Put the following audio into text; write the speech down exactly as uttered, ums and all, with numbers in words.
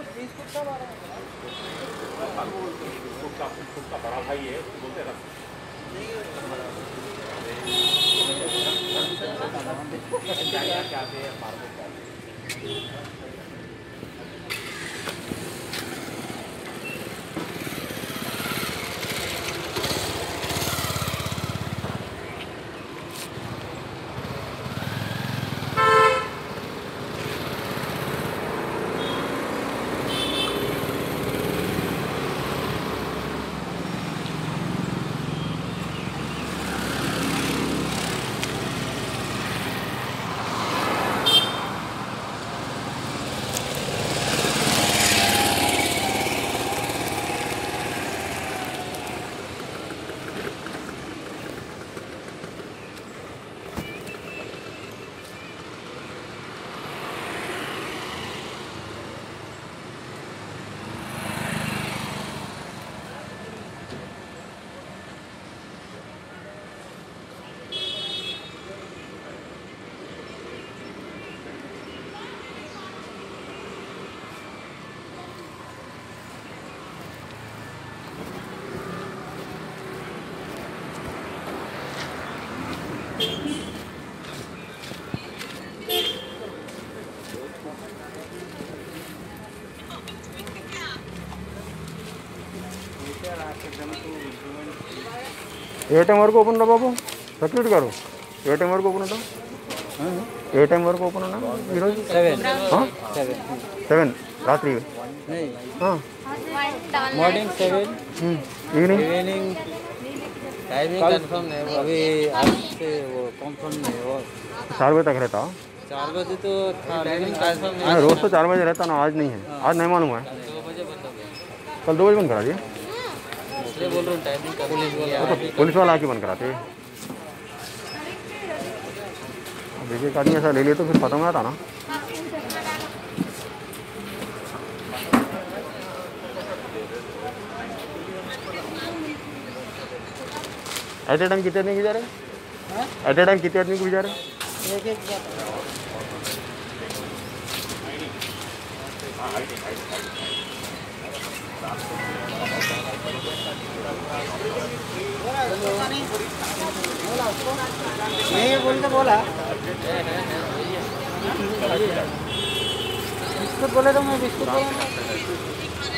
बड़ा भाई है बोलते हैं क्या ఏ టైం వరకు ఓపెన్ రా బాబు సెక్యూరిటీ గారు? ఏ టైం వరకు ఓపెన్ ఉంటాం? ఏ టైం వరకు ఓపెన్ ఉన్నా ఈరోజు? సెవెన్ సెవెన్ రాత్రి morning seven evening evening timing confirm नहीं है अभी आज से वो कंफर्म नहीं हो चार बजे तक रहता? चार बजे तो था लेकिन कंफर्म नहीं हाँ रोज़ तो चार बजे रहता ना, आज नहीं है, आज नहीं मालूम है। दो बजे बंद हो गया कल दो बजे बंद करा दिए? इसलिए बोल रहा हूँ टाइमिंग पुलिस वाला तो पुलिस वाला आके बंद कराते। देखिए एक आदमी ऐसा ले लिए तो फिर खत्म हो जाता ना। एट ए टाइम कितने आदमी गुजारे? एट ए टाइम कितने आदमी को गुजारे? एक एक नहीं ये बोल के बोला बिस्कुट बोले तो मैं बिस्कुट बोला